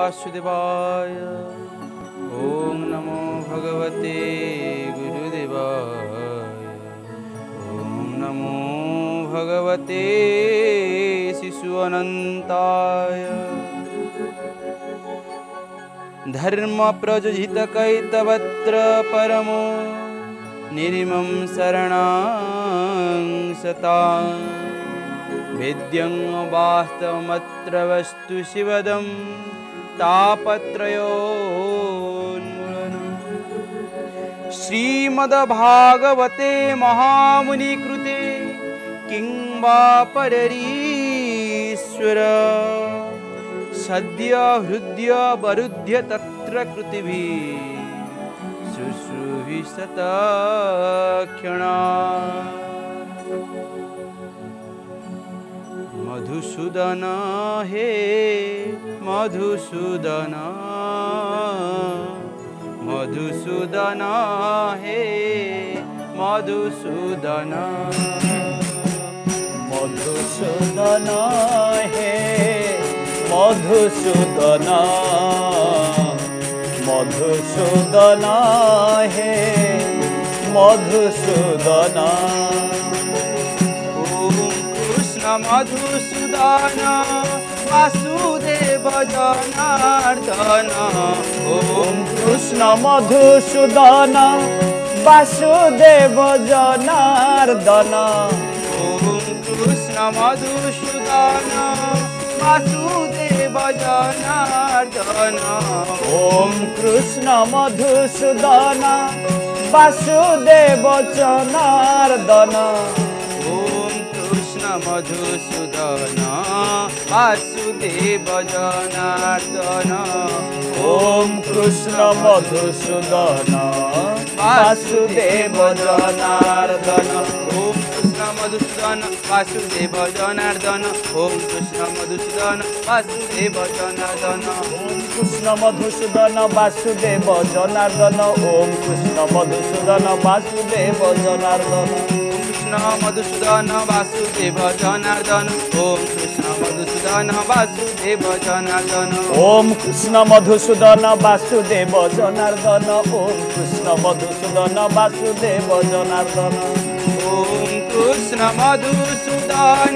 वासुदेवाय। ओम नमो भगवते गुरुदेवाय। ओम नमो भगवते शिशु अनंताय। धर्म प्रयोजित कैतवत्र परमो निर्मम शरणं सतां। वेद्यं वास्तवमत्र वस्तु शिवदं तापत्रयोन्मूलनम्। श्रीमद्भागवते महामुनिकृते किं वा पररीश्वर। सद्य हृदय वरुध्य तत्र कृतिभिः शुश्रूषिशतक्षणा। मधुसूदन हे मधुसूदन, मधुसूदन हे मधुसूदन, मधुसूदन हे मधुसूदन, मधुसूदन हे मधुसूदन। ओम कृष्ण मधुसूदन वासुदेव जनार्दन। ओम कृष्ण मधुसूदन वासुदेव जनार्दन। ओम कृष्ण मधुसूदन वासुदेव जनार्दन। ओम कृष्ण मधुसूदन वासुदेव जनार्दन। ओम कृष्ण मधुसूदन वासुदेव जनार्दन। ओम कृष्ण मधुसूदन वासुदेव जनार्दन। ओम कृष्ण मधुसूदन वासुदेव जनार्दन। ओम कृष्ण मधुसूदन वासुदेव जनार्दन। ओम कृष्ण मधुसूदन वासुदेव जनार्दन। ओम कृष्ण मधुसूदन वासुदेव जनार्दन। कृष्ण मधुसूदन वासुदेव जनार्दन। ओम कृष्ण मधुसूदन वासुदेव जनार्दन। ओम कृष्ण मधुसूदन वासुदेव जनार्दन। ओम कृष्ण मधुसूदन वासुदेव जनार्दन। ओम कृष्ण मधुसूदन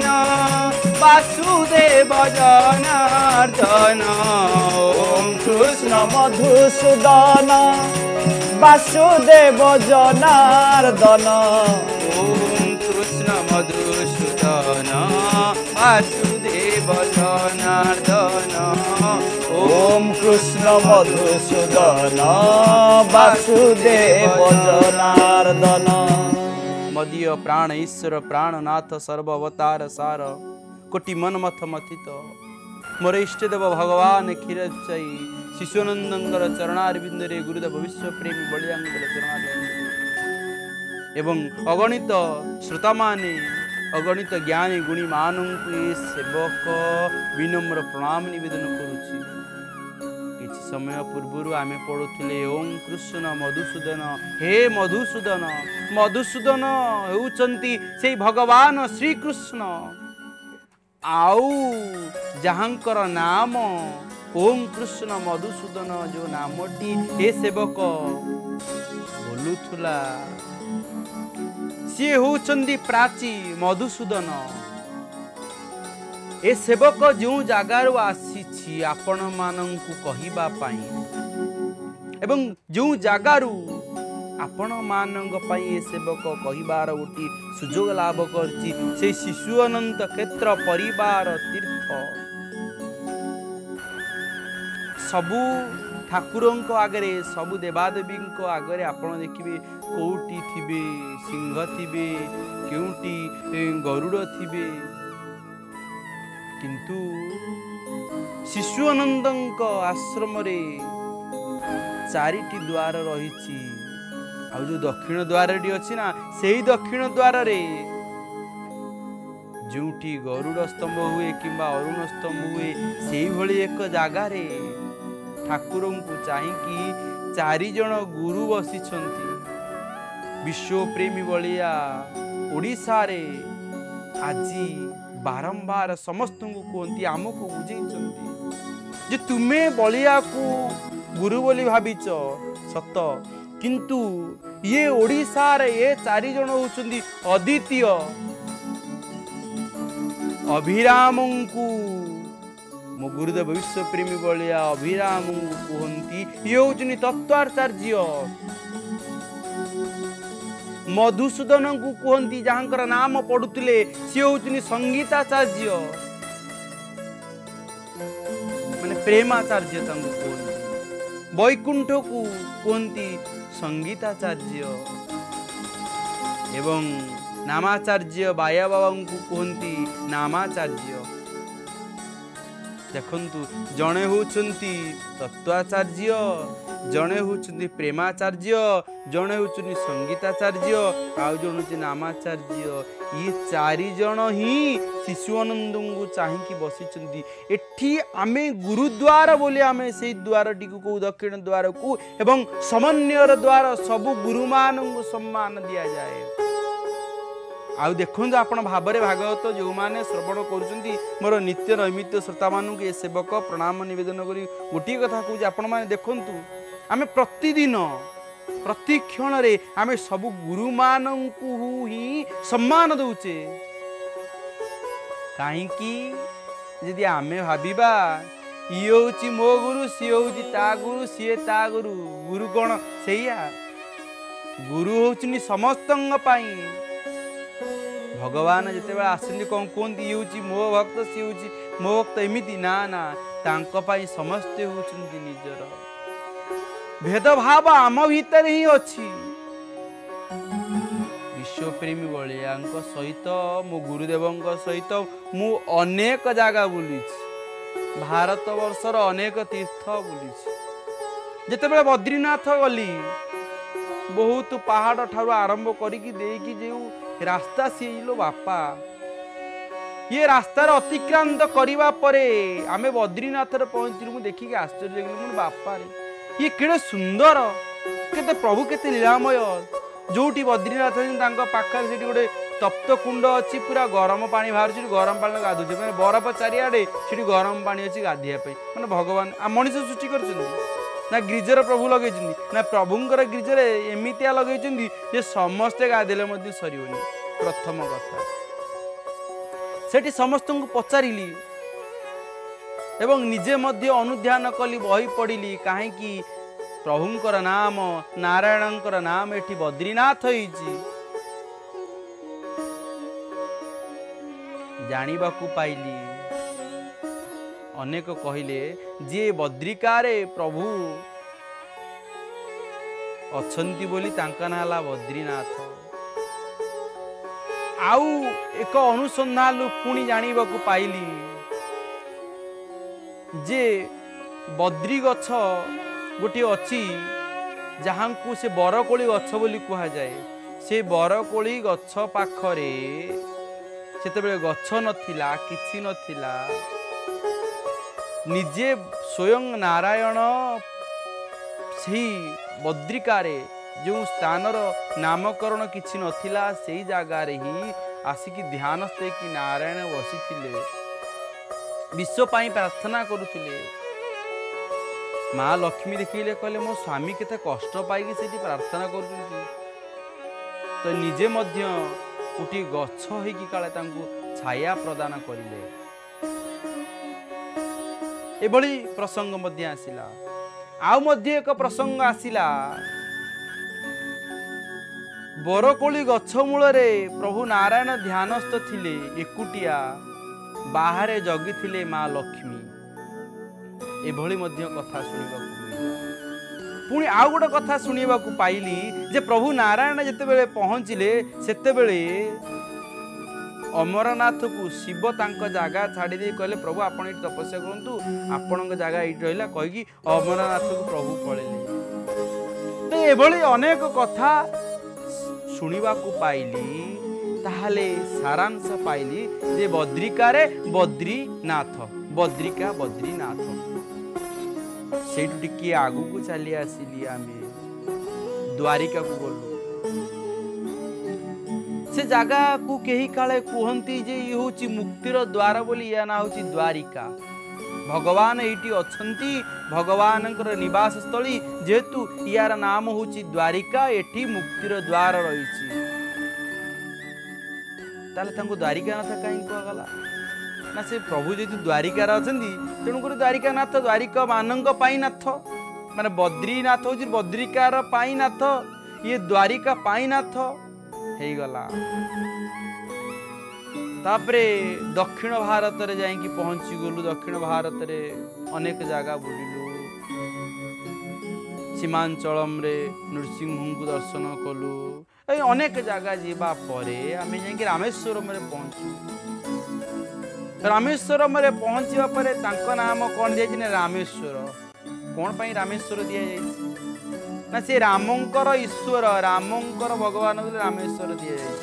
वासुदेव जनार्दन। ओम कृष्ण मधुसूदन वासुदेव जनार्दन। ओम कृष्ण मधुसूदन वासुदेव जनार्दन। ओम कृष्ण मधुसूदन वासुदेव जनार्दन। मदीय प्राण ईश्वर प्राणनाथ सर्व अवतार सार कोटि मन मथ मथित मोर इष्टदेव भगवान क्षीरसाई शिशुनंदनकर चरणारविंदरे गुरुदेव विश्व प्रेमी बलियांगर चरणारविंदरे एवं अगणित श्रोता माने अगणित ज्ञानी गुणी मानंकु ए सेवक विनम्र प्रणाम निवेदन करुछि। किछि समय पूर्वर आमे पढ़ुथिले ओम कृष्ण मधुसूदन हे मधुसूदन। मधुसूदन हेउचंती से भगवान श्री कृष्ण आउ जहांकर नाम ओम कृष्ण मधुसूदन जो नामटी हे सेवक बोलुथुला सी होचंदी प्राची मधुसूदन। ए सेवक जो जगार आसी आपण मानंकु कहिबा पाई एवं जो जगारू आपण मानंग पाई ए सेवक कहिबार गोटी सुजोग लाभ करछि से शिशु अनंत क्षेत्र परिवार तीर्थ सबु ठाकुरंक आगरे सबु देवादेवींक आगरे आपण देखिबे कोउटी थिबे सिंह थिबे केउटी गरुड़ थिबे किंतु शिशु अनंतंक आश्रम रे चारिटी द्वार रही आ जो दक्षिण द्वार अच्छी ना से दक्षिण द्वार रे जोटी गरुड़ स्तंभ हुए किंबा अरुण स्तंभ हुए से भली एक जगार ठाकुर को चाहिकी 4 जन गुरु बसी विश्व प्रेमी बलिया ओडिशा रे आज बारंबार समस्त को कहती आमको बुझे जे तुम्हें बलिया को गुरु बोली भाविच सत किंतु ये ओडिशार ये चारि जन होउछन्ती अद्वितीय अभिराम को मो गुरुदेव विश्व प्रेमी बलिया अभिराम को कहती ये होउछन्ती तत्वाचार्य मधुसूदन को कहती जहांकर नाम पढ़ुले सी होउछन्ती संगीताचार्य माने प्रेमाचार्य कहती वैकुंठ को कहती संगीताचार्य एवं नामाचार्य बाया बाबा को कहती नामाचार्य देखंतु जणे होउछन्ती तत्वाचार्य जणे होउछन्ती प्रेमाचार्य जणे होउछन्ती संगीताचार्य आउ जण होउछ नामाचार्य ये चारि जण ही शिशुआनंद को चाहिकी बसिचंती एठी आमे गुरुद्वार बोली आमे से द्वार टिकु को दक्षिण द्वार को एवं समन्वयर द्वार सब गुरुमान को सम्मान दिया जाए आउ देखो आपण भावरे भागवत जो माने श्रवण करुचंती मोर नित्य नैमित्त श्रोता मानू के सेवक प्रणाम निवेदन करी गोटी कथा कहूँ आपण माने देखंतु आमे प्रतिदिन प्रति क्षण रे आमे सब गुरु मानंकु ही सम्मान दउचे काहेकि यदि आमे भाबिबा इयो होची मो गुरु सी होची ता गुरु सी ता गुरु गुरु कोन सेया गुरु होचनी समस्तंग पाई भगवान जिते आसती कौन कहती ये हूँ मो भक्त सी हूँ मो भक्त एमती ना ना तांको पाई समस्ते होचंती निजर भेदभाव आम भीतर ही अच्छी विश्वप्रेमी बलिया सहित मो गुरुदेव सहित मु अनेक जगह बुली भारत वर्षर अनेक तीर्थ बुली जिते बद्रीनाथ गली बहुत पहाड़ ठारू आरंभ करिकी देकी जो रास्ता सी लो बापा ये रास्ता अतिक्रांत करने परे आमे बद्रीनाथ पहुंचलु देखिक आश्चर्य मुझे बापा रे ये केड़े सुंदर केते प्रभु केते लीलामय जोटी बद्रीनाथ पाखे से गोटे तप्त कुंड अच्छी पूरा गरम पानी बाहर गरम पानी गाधुचे मैंने बरफ चारिआडे से गरम पानी अच्छी गाधिया मैंने भगवान मनीष सृष्टि कर ना गिरिजर प्रभु लगे ना प्रभुंर गिरिजर एमतिया लगे समस्ते गाधेले सरनी प्रथम कथा सेठी समस्त को पचारि एवं निजे मध्य अनुध्यान कली बही पढ़ी कहीं प्रभुंकर नाम नारायणंकर नाम एठी बद्रीनाथ जानिबाकु पाइली अनेक कहले जे बद्रिकारे प्रभु अछंती बोली तांका ना हला बद्रीनाथ आउ एक अनुसंधान पुणी जानिबाकु पाइली जे बद्री गछ गोटे अच्छी जहाँ को से बरकोली गछ बोली कह जाए से बरकोली गछ पाखरे सेते गछ नथिला किछि नथिला निजे स्वयं नारायण से बद्रिकारे जो स्थानर नामकरण किछि नथिला से जगार ही आसिकी ध्यानस्थ कि नारायण बसी विश्व पाई प्रार्थना करुले माँ लक्ष्मी देखिले कहले मो स्वामी केते कष्ट पाई से प्रार्थना कर तो निजे मध्य गोटे गछ होगी काले छाया प्रदान करिले एभली प्रसंग मध्य आसिला आउ मध्य एक प्रसंग आसिला बरकोली गछ मूल प्रभु नारायण ध्यानस्थ थिले एकुटिया बाहरे जगी थिले माँ लक्ष्मी एभली मध्य कथा शुणा पुणी आउ गोटे कथा शुणा पाइली जे प्रभु नारायण जिते पहुँचले सेते अमरनाथ को शिव तांको जगह छाड़ी कहले प्रभु आपण ये तपस्या करूँ आपण जगह ये रहा कहीकि अमरनाथ को प्रभु पलैले तो एभली अनेक कथा शुणा पाइली ताहले सारांश पाइली जे बद्रिकारे बद्रीनाथ बद्रिका बद्रीनाथ सेठू टिके आगु को चली आसिली आमे द्वारिका को गलु से जगह को कही काले कहती जे ये हूँ मुक्तिर द्वार बोली या ना हूँ द्वारिका। भगवान ये अच्छी भगवान निवास स्थली जेहेतु यार नाम हूँ द्वारिका एठी मुक्तिर द्वार रही द्वारिका नाथ कहीं कहगला ना से प्रभु जी द्वारिकार अच्छा तेणुक द्वारिका नाथ द्वारिका मानक नाथ माने बद्रीनाथ हूँ बद्रिकार नाथ ये द्वारिका नाथ हो गला। तापरे दक्षिण भारत रे जाइकी पहुंची गलु। दक्षिण भारत रे अनेक जगह बुलिलु। सीमांचलम रे नृसिंह को दर्शन कलु। अनेक जगह जीवा परे आमे जाइकी रामेश्वरम रे पहुंचू। रामेश्वरम रे पहुंचवा परे तांको नाम कोन दिया जे रामेश्वर। कोन पई रामेश्वर दिया जाई ना से रामंकर ईश्वर रामंकर भगवान रामेश्वर दिया जाई।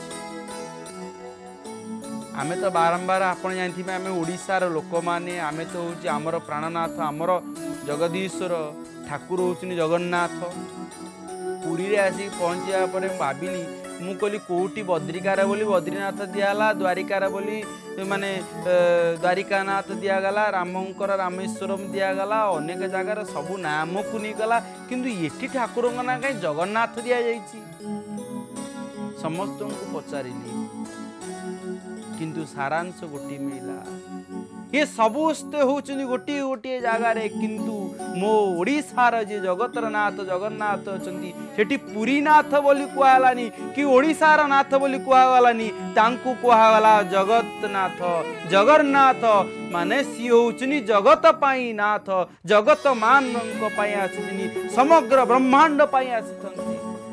आमे तो बारंबार आपण जानथिबे आमे ओडिसार लोक माने आमे तो होची हमर प्राणनाथ हमर जगदीश्वर ठाकुर होचनी जगन्नाथ। पुरी रे आसी पहुंचिया परे भाबिली मु कहली कोटी बद्रिकार बोली बद्रीनाथ दियाला द्वारिकार बोली माने द्वारिकानाथ दियागला रामंकर रामेश्वरम दियागला अनेक जगार सबू नाम को नहीं गला किंतु एठी ठाकुर ना कहीं जगन्नाथ दिया जाइछि। समस्त को पचारिली किंतु सारांश गोटी मिला ये सबुस्ते होचनी गोटी गोटी जगार किंतु मो ओडिशार जे जगतर नाथ जगन्नाथ अछंती सेठी पुरीनाथ बोली कहलानी कि ओडिशार नाथ बोली कहगलानी तांकु कहगला जगतनाथ जगन्नाथ माने सी होचनी जगत पाई नाथ जगत मानक पाई आछनी समग्र ब्रह्मांड पाई आछथंती।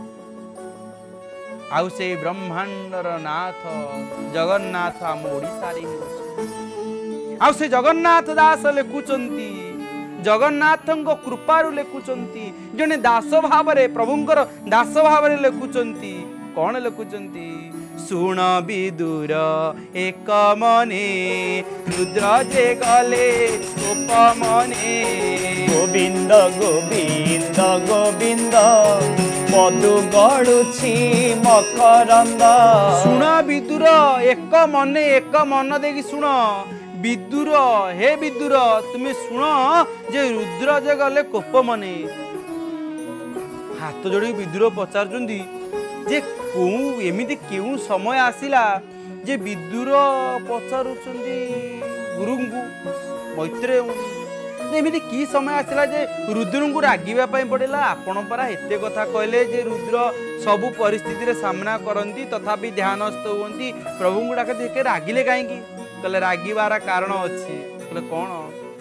आउ से ब्रह्मांडर नाथ जगन्नाथ आम ओडिशारे आउ से जगन्नाथ दास लिखुचंती जगन्नाथ कृपारु लिखुचंती जने दास भाव रे प्रभुंकर दास भाव रे लिखुचंती कौन लिखुचंती सुण विदुर एक मने रुद्र जे गले उपमने गोविंद गोविंद गोविंद मधु गड़ुछि मकरंद। सुण विदुर एक मने एक मन देखी सुण विदुर हे विदुर तुम्हें शुण जे रुद्र जे गले कोप मने हाथ जोड़ी विदुर पचारुचंदी जे को एमिति केउ समय आसिला जे विदुर पचारुचंदी गुरुंगु मैत्रेय एमिति की समय आसिला जे रुद्र को रागिबा पई पड़ेला। आपण परा एते कथा कहले जे रुद्र सबु परिस्थिति रे सामना करंती तथापि ध्यानस्थ होंती प्रभु को डाके के रागिले काहेकी कहले रागिबार कारण अच्छी कहले कौन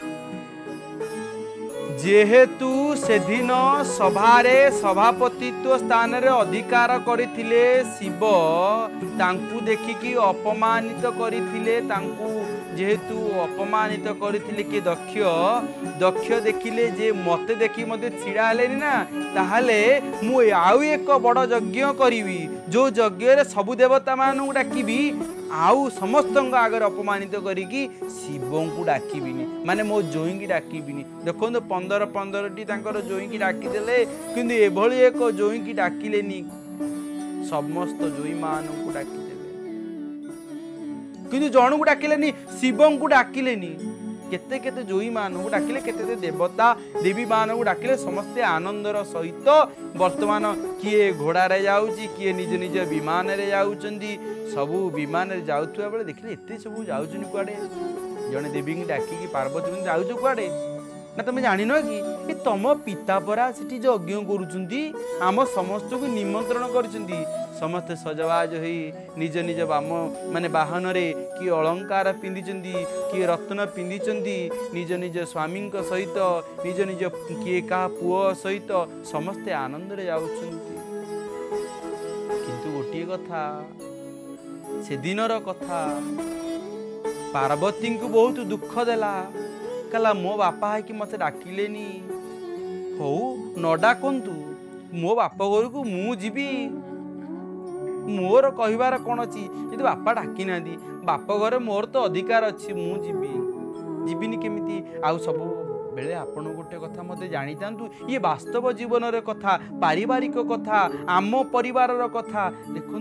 जेहेतु से दिन सभारे सभापतित्व स्थान रे अधिकार करथिले शिव तांकु देखिकी अपमानित करथिले तांकु जेहेतु अपमानित करथिले कि दक्ष देखिले जे मते देखि मते छिड़ा हलेनी ना ताहाले मु आउ एक बड़ यज्ञ करिवि जो यज्ञ रे सब देवता मानू डाकिबी आउ समस्त आगे अपमानित करिकी शिव को डाकिबिनी माने मो जोई की डाकिबिनी। देखो 15-15टी जोई की डाकिदेले किंतु एभली एक जोई की डाकिलेनी समस्त जोई मान को डाकिदेले किंतु जन को डाकिलेनी शिव को डाकिलेनी केते केते जोई मान को डाकिले केते देवता देवी मान को डाकिले समस्ते आनंदर सहित वर्तमान किए घोड़ा रे जाउची किए निज निज विमान रे जाउचंदी सबू विमान रे जाउथुआ बेले देखले एते सबू जाउचनी कुआडे जने देवी की डाकी पार्वती जाउछ कुआडे ना तुम जान कि तुम पिता परा सेठी यज्ञ करुचंदी आम समस्त को निमंत्रण करचंदी समस्ते सजबाज होई निज निज बाम माने वाहन रे कि अलंकार पिंधिचंदी कि रत्न पिंधिचंदी निज निज स्वामी सहित निज निज किए का पुओ सहित समस्ते आनंद रे जाउचंदी किंतु गोटे कथा से दिनर कथा पार्वती को बहुत दुख देला कहला मो बापा है कि मत डाकिलेनी हो न डाकंतु मो बाप घर को मु जीवी मोर कहबार कौन अच्छी यदि बापा डाकी ना बाप घर मोर तो अधिकार अच्छी मु जीविनी केमिति आउ सब बेले आपण गोटे कथा मते जानी तांतु ये वास्तव जीवन रे कथा पारिवारिक कथा आम परिवार रो कथा देखंतु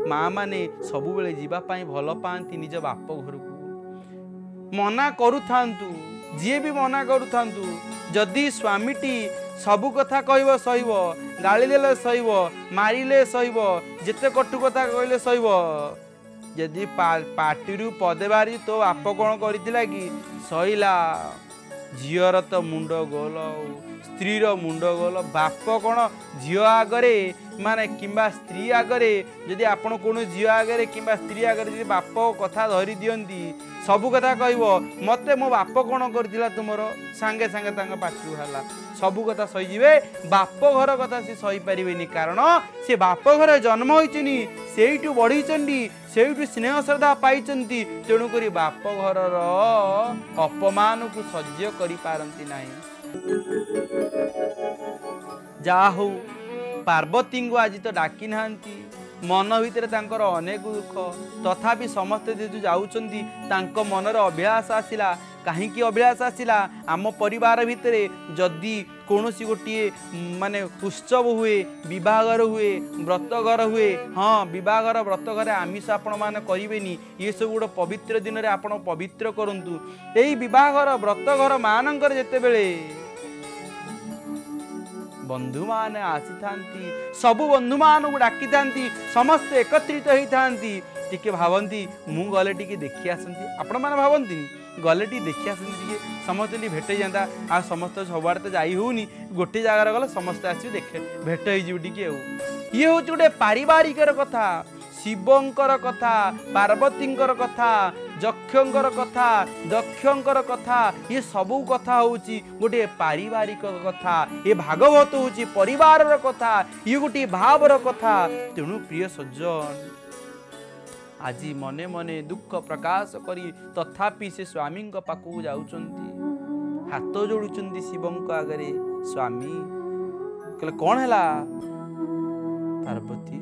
माँ माने सबुबेले जीवा पाई भल पाती निज बाप घर को मना करूथांतु जी भी मना करूथांतु जदि स्वामीटी सबु कथा कहब सहिब गाली देले सहिब मारिले सहिब जेते कटु कथा कहले सहिब जदि पार्टी पदे बारी तो बाप कौन करथिला कि सहिला झीर तो मुंड गोल स्त्रीर मुंड गोल बाप कौन झील आगरे माने किंबा स्त्री आगरे जदि आपण कौन झील आगरे किंबा स्त्री आगरे जदि बाप कथा धरी दियंती सबु कथा कहब मते मो बाप कौन करथिला तुमर सांगे सांगे तांगा पाटी हला सबु कथा सहीजिवे बाप घर कथा से सही पारिबेनी कारण से बाप घर जन्म होइचनी सेइटु बढ़ीचंडी सेइटु स्नेह श्रद्धा पाइचंती तेणु करी बाप घरर अपमान को सह्य करि पारंती नाही जा हो पार्वती को आज तो डाकी नांती मन भितर तांकर अनेक दुख तथापि समस्ते जेतु जाउचंती तांको मनर अभिलाष आसिला कहीं अभिलाष आसिला आम परिवार भितर जदि कौनसी गोटे माने उत्सव हुए विवाहर हुए व्रतघर हुए हाँ विवाहर व्रतघर आमिष आपण मैंने करेनि ये सब गोटे पवित्र दिन में आप पवित्र करूँ यही विवाहर व्रतघर मानकर जेते बेले बंधु माने आसी थांती सबु बंधु मान को डाकी थांती समस्ते एकत्रित होई थांती टिके भावंती मु गले टिके देखि आसंती आपण माने भावंती गले टी देखि आसंती टिके समस्त टी भेटे जांता आ समस्त सबआड़ तो जाई होनी गोटे जगार गले समस्त आसी देखे भेट होई जिवो टिके ये होच गोटे पारिवारिकर कथा शिवंकर कथा पार्वतींकर कथा जक्षंकर कथा दक्षंकर कथा ये सबू कथा होची गोटे पारिवारिक कथा ये भागवत होची परिवार कथा ये गोटे भावर कथा तेणु प्रिय सज्जन आज मने मने दुख प्रकाश करी तथापि से स्वामी पाखु जाउचंती हाथ जोड़ुचंती शिवंक आगरे स्वामी कहले कौन हैला पार्वती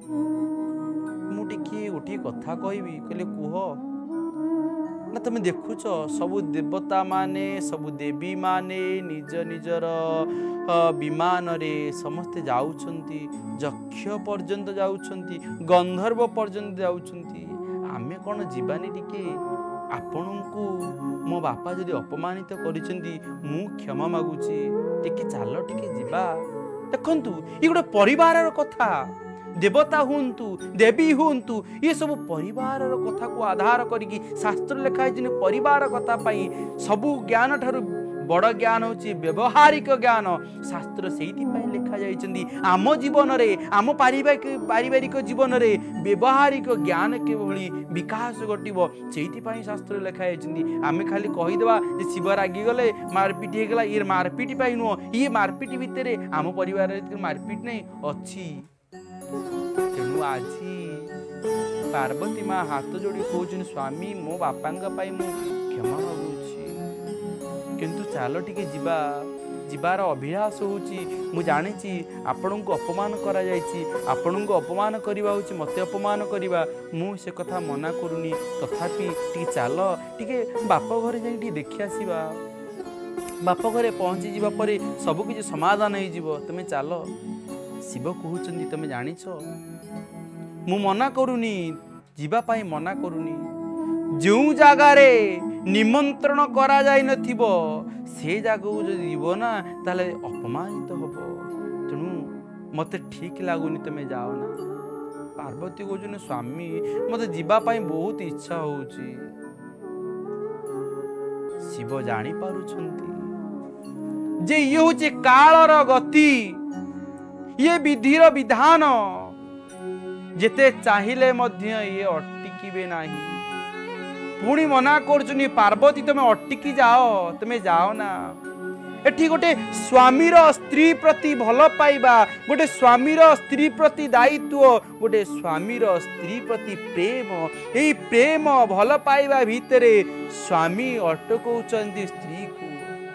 मुझे गोटे कथा कहबी कहले कुह ना तुम देखुच सबु देवता माने सबु देवी माने निज निजर विमान रे समस्ते जाउछंती यक्ष पर्यंत जाउछंती गंधर्व पर्यंत जाउछंती आमे कोन जीवानी टिके आपनकु मो बापा जदि अपमानित करिसेंती मु क्षमा मागुची टिके चालो टिके जीवा देखंतु ई गोटे परिवारर कथा देवता हुंतु देवी हुंतु ये सब परिवार कथा को आधार करिकी शास्त्र लिखा है परिवार कथा पाई सबु ज्ञान ठारू बड़ ज्ञान होची व्यवहारिक ज्ञान शास्त्र सेठी पाई लिखा जाइछंदी आम जीवन रे आम पारिवारिक जीवन रे व्यवहारिक ज्ञान के भली विकास घटिबो सेठी पाई शास्त्र लिखा जाइछंदी आमे खाली कहि देबा जे शिव रागी गले मारपीट हे गला ये मारपीट पाई नो ये मारपीट भितरे आम परिवार रे मारपीट नहीं अछि तेणु आज पार्वती माँ हाथ जोड़ी कहून स्वामी मो बापा मु क्षमा मागुची किंतु चाल टिके जीवा जीवार अभिलाष होची मु जानी आपण को अपमान करा जायछि आपण को अपमान करवा होची मते अपमान करवा मु से कथा मना करूनी तथापि टिके चाल टिके बाप घर जाई देखि आसीबा बाप घरे पहुंची जीवा परे सब किछि समाधान हो जीवो तमे चाल शिव कहउचंदी तमे जानिछ मु मना करूनी जीवा पाई मना करूनी जो जगारे निमंत्रण करा जाई नथिबो से जगह जो जीव ना ताले अपमानित हबो तेणु मते ठीक लागुनी तमे जाओ ना पार्वती कहउचन स्वामी मते जीवा पाई बहुत इच्छा होउची शिव जानी पारुछंती जे ये होचे कालर गति ये विधिर विधान जेते चाहिए मध्य ये अटकिबे नाही पुणी मना करछुनी पार्वती तमे अटकी जाओ तमे जाओ ना एठी गोटे स्वामीर स्त्री प्रति भल पाइबा गोटे स्वामीर स्त्री प्रति दायित्व गोटे स्वामीर स्त्री प्रति प्रेम यही प्रेम भल पाइबा भितरे स्वामी अटकौचंती स्त्री को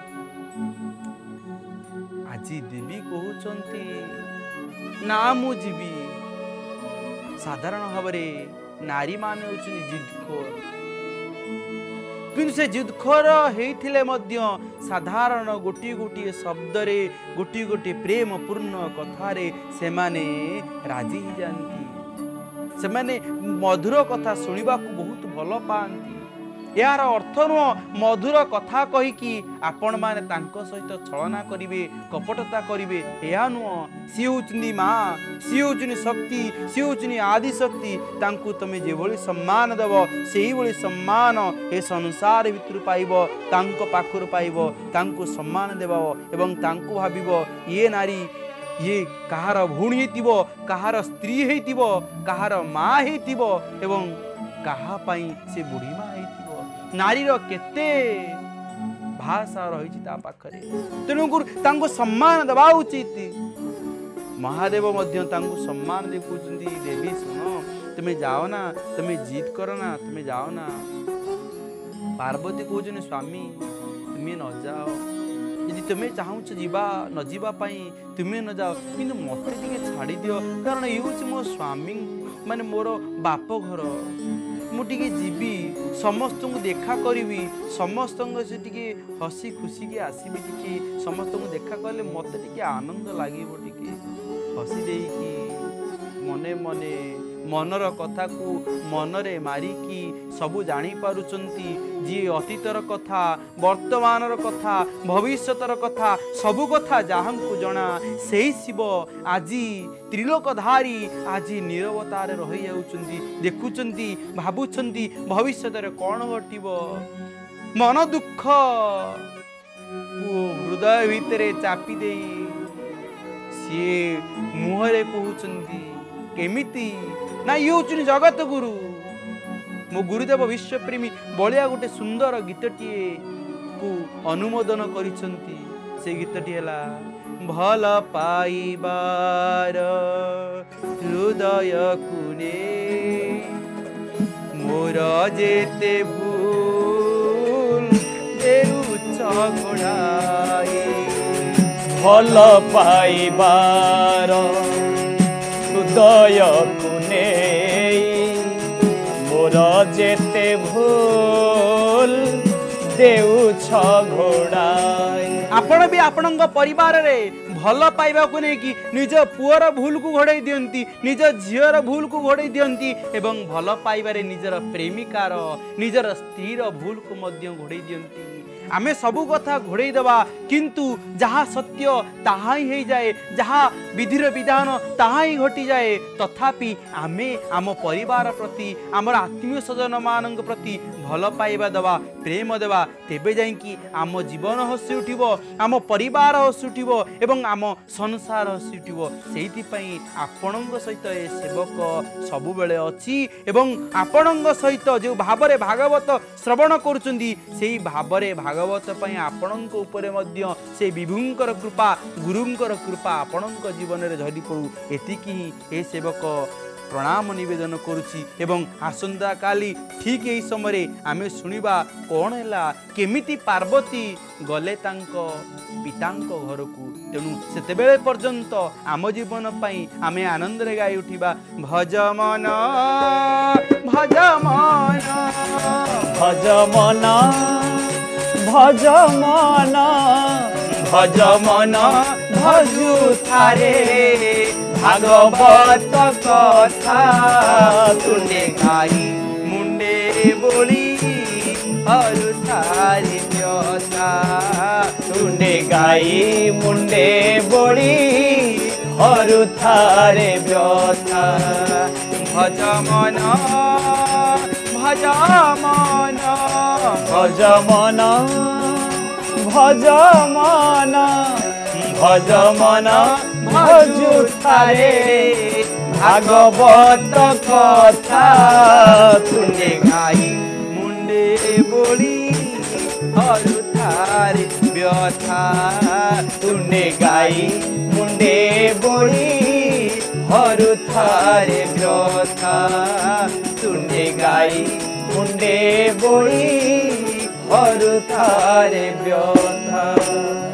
आज देवी कहउचंती ना मु जीवी साधारण भाव नारी माने होचुनी जिदखोर किंतु से जिदखोर हेइथिले मध्य साधारण गोटी गोटी शब्द रे गोटी गोटी प्रेम पूर्ण कथारे से माने राजी ही जानती से माने मधुर कथा शुणा बहुत भल पाती। यार अर्थ नुह मधुर कथा कहीकि आपण माने तांको सहित छलना करिवे, कपटता करिवे, या नुह। सी होउचंदी माँ, सी होउचनी शक्ति, सी होउचनी आदि शक्ति। तांको तमे जे भली सम्मान देव सेही भली सम्मान ए संसार भितर पाइबो, तांको पाखर पाइबो, तांको सम्मान देव एवं तांको भाबिबो ये नारी ये कहार भूणी हेतिबो, कहार स्त्री हेतिबो, कहार माँ हेतिबो एवं कहा पाई से बुढ़ी माँ हेतिबो। नारीर केते भाषा रही पाखरे, तेणुक तांको सम्मान देवा उचित। महादेव मध्य तांको सम्मान देखुचंदी, देवी सुन तुमे जाओ ना, तुमे जीत करो ना, तुमे जाओ ना। पार्वती कहउछन स्वामी तुमे न जाओ, यदि तुमे चाहूच जीवा न जीवा पाई तुमे न जाओ, किंतु मते टिके छाड़ी दियो, कारण ये मो स्वामी माने मोर बाप घर। मुझे जीवी समस्त को देखा करी, समस्त से टिके हसी खुशी के आसबि, टिके समस्त को देखा कले मत टिके आनंद लगे, टिके हसी देकी मने मने मनर कथा को मनरे मारिकी सबू जानी पारुचंती। जी अतीतर कथा, वर्तमानर कथा, भविष्यतर कथा, सबू कथा जहां को जना से शिव आजी त्रिलोकधारी आज नीरवतार रही जाउचंती, देखुचंती, भाबुचंती भविष्य कौन घटिबो। मन दुख हृदय भितर चापी दे सी मुहरे कहउचंती केमिति ना ये जगत गुरु। मो गुरुदेव विश्वप्रेमी बलिया गोटे सुंदर गीतटीए को अनुमोदन करिसंती। से गीतटी हैला भल पाइबार हृदय कुने मोर जेते भूल देउछ घोड़ाए। भल पाइबार हृदय कुने मोर जेते भूल देउछ घोड़ाए। आपण भी आपण परिवार रे भल पाइबा को नहीं कि निज पुअर भूल को घोड़ाई दियंती, निज झीर भूल को घोड़ाई दियंती एवं भल पाइबारे निजर प्रेमिकार निजर स्त्रीर भूल को मध्य घोड़ाई दियंती। आमे सबू कथा घोड़ाई देवा, किंतु जहाँ सत्य ताहा ही जाए, जहाँ विधिर विधान ताहा ही घटी जाए। तथापि आमे आम परिवार प्रति, आमर आत्मीय स्वजन मान प्रति भल पाइबा देवा, प्रेम देवा, तेबे जाइकी आम जीवन हसी उठिबो, आम परिवार हसी उठिबो एवं आम संसार हसी उठिबो। सेइथिपई आपणଙ୍କ सहित ए सेवक सबुबेले अछि एवं आपणଙ୍କ सहित जो भावरे भागवत श्रवण करूचंदी सेही भावरे भागवत पई आपणଙ୍କ ऊपर मध्य से विभुंकर कृपा, गुरुंकर कृपा आपणଙ୍କ जीवन रे झरी पड़ू। एतिकी ए सेवक प्रणाम निवेदन करुछि एवं आसंता काली ठीक यही समय आमे सुनिबा कौन हैला केमिति पार्वती गले तांको पितांको घर को। तेणु सेतेबेले पर्यंत आम जीवन पाई आमे आनंद रे गाई उठिबा भज मन भज मन भज मन भज मन भज मन भजु थारे भागवत कथा तुने गाई मुंडे बोली हरु थारी व्यथा तुने गाई मुंडे बोली हरु थारे व्यथा भज मन भज मन भज मन भज मन भज मन भजु थारे भागवत कथा तुने गाई मुंडे बोली हरु थारे व्यथा तुने गाई मुंडे बोली हरु थारे व्यथा तुने गाई मुंडे बोली हरु थारे व्यथा।